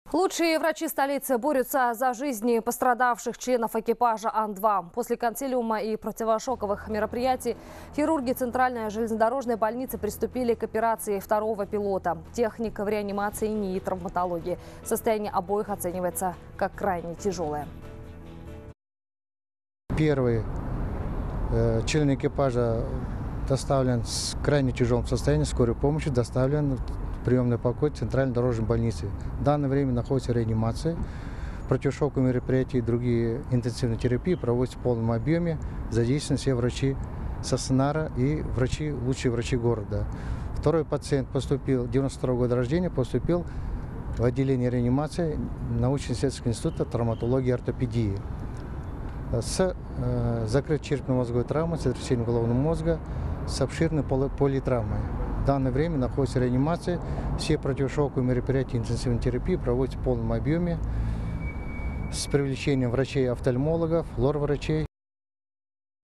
Лучшие врачи столицы борются за жизни пострадавших членов экипажа Ан-2. После консилиума и противошоковых мероприятий хирурги Центральной железнодорожной больницы приступили к операции второго пилота. Техника в реанимации НИИ травматологии. Состояние обоих оценивается как крайне тяжелое. Первый член экипажа доставлен в крайне тяжелом состоянии, скорой помощи доставлен в приемный покой Центральной дорожной больницы. В данное время находится в реанимации. Противошоковые мероприятия и другие интенсивные терапии проводятся в полном объеме. Задействованы все врачи стационара и лучшие врачи города. Второй пациент поступил, 92 года рождения, поступил в отделение реанимации научно-исследовательского института травматологии и ортопедии с закрытой черепно-мозговой травмой, сотрясением головного мозга, с обширной политравмой. В данное время находится в реанимации. Все противошоковые мероприятия интенсивной терапии проводятся в полном объеме с привлечением врачей-офтальмологов, лор-врачей.